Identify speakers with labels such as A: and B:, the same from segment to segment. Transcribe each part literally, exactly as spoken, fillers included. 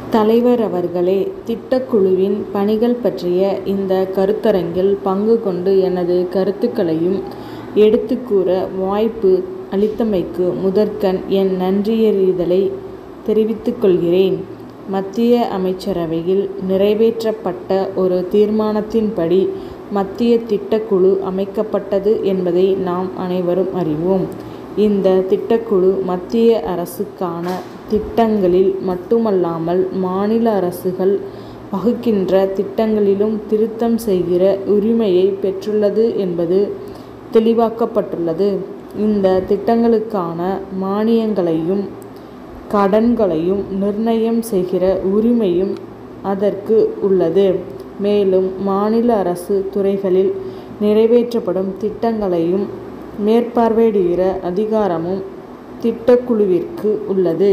A: தலைவர் அவர்களே, திட்டக்குழுவின் பணிகள் பற்றிய இந்த கருத்தரங்கில் பங்கு கொண்டு எனது கருத்துக்களையும் எடுத்துக் கூற வாய்ப்பு அளித்தமைக்கு முதற்கண் என் நன்றியறிதலை தெரிவித்துக் கொள்கிறேன். மத்திய அமைச்சரவையில் நிறைவேற்றப்பட்ட ஒரு தீர்மானத்தின்படி மத்திய திட்டக்குழு அமைக்கப்பட்டது என்பதை நாம் அனைவரும் அறிவோம். இந்த திட்டக்குழு மத்திய அரசுக்கான திட்டங்களில் மட்டுமல்லாமல் மாநில அரசுகள் வகுக்கின்ற திட்டங்களிலும் திருத்தம் செய்கிற உரிமையை பெற்றுள்ளது என்பது தெளிவாக்கப்பட்டுள்ளது. இந்த திட்டங்களுக்கான மானியங்களையும் கடன்களையும் நிர்ணயம் செய்கிற உரிமையும் அதற்கு உள்ளது. மேலும் மாநில அரசு துறைகளில் நிறைவேற்றப்படும் திட்டங்களையும் மேற்பார்வையிடுகிற அதிகாரமும் திட்டக்குழுவிற்கு உள்ளது.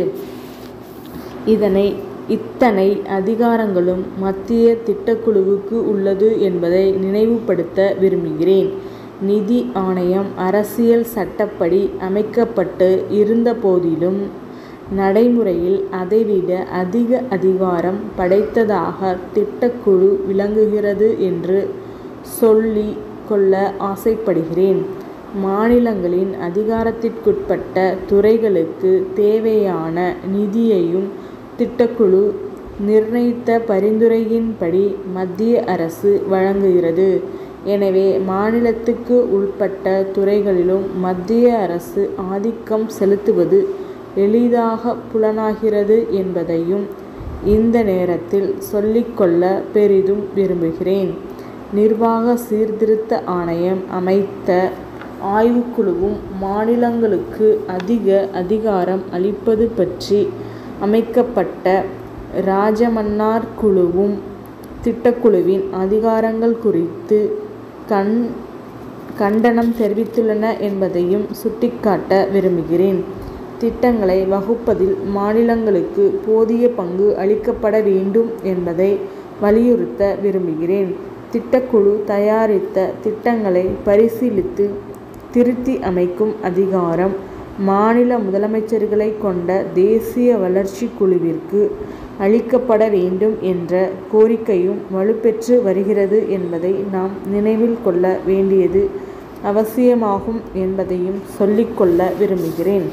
A: இதனை இத்தனை அதிகாரங்களும் மத்திய திட்டக்குழுவுக்கு உள்ளது என்பதை நினைவுபடுத்த விரும்புகிறேன். நிதி ஆணையம் அரசியல் சட்டப்படி அமைக்கப்பட்டு இருந்த போதிலும் நடைமுறையில் அதைவிட அதிக அதிகாரம் படைத்ததாக திட்டக்குழு விளங்குகிறது என்று சொல்லி கொள்ள ஆசைப்படுகிறேன். மாநிலங்களின் அதிகாரத்திற்குட்பட்ட துறைகளுக்கு தேவையான நிதியையும் திட்டக்குழு நிர்ணயித்த பரிந்துரையின்படி மத்திய அரசு வழங்குகிறது. எனவே மாநிலத்துக்கு உட்பட்ட துறைகளிலும் மத்திய அரசு ஆதிக்கம் செலுத்துவது எளிதாக புலனாகிறது என்பதையும் இந்த நேரத்தில் சொல்லிக்கொள்ள பெரிதும் விரும்புகிறேன். நிர்வாக சீர்திருத்த ஆணையம் அமைத்த ஆய்வுக்குழுவும் மாநிலங்களுக்கு அதிக அதிகாரம் அளிப்பது பற்றி அமைக்கப்பட்ட ராஜமன்னார் குழுவும் திட்டக்குழுவின் அதிகாரங்கள் குறித்து கண் கண்டனம் தெரிவித்துள்ளன என்பதையும் சுட்டிக்காட்ட விரும்புகிறேன். திட்டங்களை வகுப்பதில் மாநிலங்களுக்கு போதிய பங்கு அளிக்கப்பட வேண்டும் என்பதை வலியுறுத்த விரும்புகிறேன். திட்டக்குழு தயாரித்த திட்டங்களை பரிசீலித்து திருத்தி அமைக்கும் அதிகாரம் மாநில முதலமைச்சர்களை கொண்ட தேசிய வளர்ச்சி குழுவிற்கு அளிக்கப்பட வேண்டும் என்ற கோரிக்கையும் வலுப்பெற்று வருகிறது என்பதை நாம் நினைவில் கொள்ள வேண்டியது அவசியமாகும் என்பதையும் சொல்லிக்கொள்ள விரும்புகிறேன்.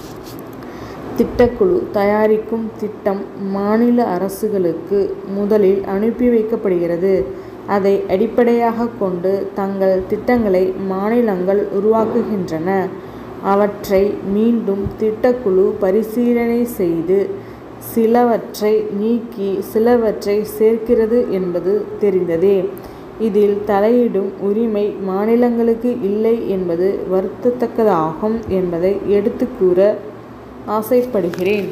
A: திட்டக்குழு தயாரிக்கும் திட்டம் மாநில அரசுகளுக்கு முதலில் அனுப்பி வைக்கப்படுகிறது. அதை அடிப்படையாக கொண்டு தங்கள் திட்டங்களை மாநிலங்கள் உருவாக்குகின்றன. அவற்றை மீண்டும் திட்டக்குழு பரிசீலனை செய்து சிலவற்றை நீக்கி சிலவற்றை சேர்க்கிறது என்பது தெரிந்ததே. இதில் தலையிடும் உரிமை மாநிலங்களுக்கு இல்லை என்பது வருத்தத்தக்கதாகும் என்பதை எடுத்து கூற ஆசைப்படுகிறேன்.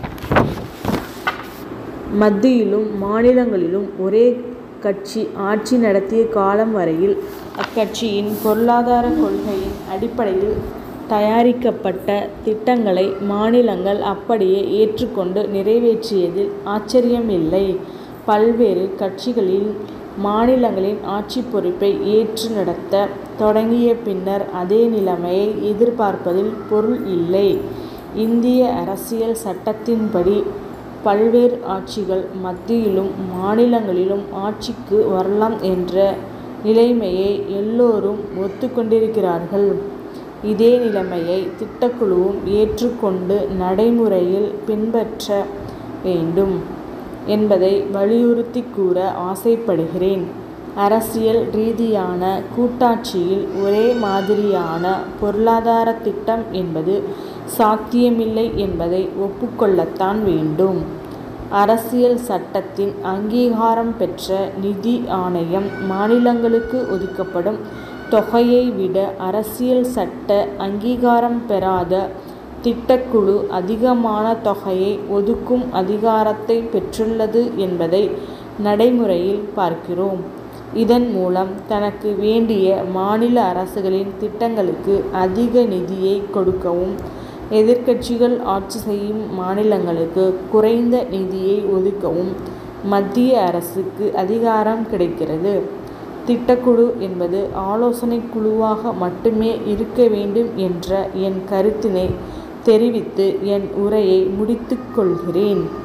A: மத்தியிலும் மாநிலங்களிலும் ஒரே கட்சி ஆட்சி நடத்திய காலம் வரையில் அக்கட்சியின் பொருளாதார கொள்கையின் அடிப்படையில் தயாரிக்கப்பட்ட திட்டங்களை மாநிலங்கள் அப்படியே ஏற்றுக்கொண்டு நிறைவேற்றியதில் ஆச்சரியமில்லை. பல்வேறு கட்சிகளில் மாநிலங்களின் ஆட்சி பொறுப்பை ஏற்று நடத்த தொடங்கிய பின்னர் அதே நிலைமையை எதிர்பார்ப்பதில் பொருள் இல்லை. இந்திய அரசியல் சட்டத்தின்படி பல்வேறு ஆட்சிகள் மத்தியிலும் மாநிலங்களிலும் ஆட்சிக்கு வரலாம் என்ற நிலைமையை எல்லோரும் ஒத்துக்கொண்டிருக்கிறார்கள். இதே நிலைமையை திட்டக்குழுவும் ஏற்றுக்கொண்டு நடைமுறையில் பின்பற்ற வேண்டும் என்பதை வலியுறுத்தி கூற ஆசைப்படுகிறேன். அரசியல் ரீதியான கூட்டாட்சியில் ஒரே மாதிரியான பொருளாதார திட்டம் என்பது சாத்தியமில்லை என்பதை ஒப்புக்கொள்ளத்தான் வேண்டும். அரசியல் சட்டத்தின் அங்கீகாரம் பெற்ற நிதி ஆணையம் மாநிலங்களுக்கு ஒதுக்கப்படும் தொகையை விட அரசியல் சட்ட அங்கீகாரம் பெறாத திட்டக்குழு அதிகமான தொகையை ஒதுக்கும் அதிகாரத்தை பெற்றுள்ளது என்பதை நடைமுறையில் பார்க்கிறோம். இதன் மூலம் தனக்கு வேண்டிய மாநில அரசுகளின் திட்டங்களுக்கு அதிக நிதியை கொடுக்கவும் எதிர்க்கட்சிகள் ஆட்சி செய்யும் மாநிலங்களுக்கு குறைந்த நிதியை ஒதுக்கவும் மத்திய அரசுக்கு அதிகாரம் கிடைக்கிறது. திட்டக்குழு என்பது ஆலோசனை குழுவாக மட்டுமே இருக்க வேண்டும் என்ற என் கருத்தினை தெரிவித்து என் உரையை முடித்துக் கொள்கிறேன்.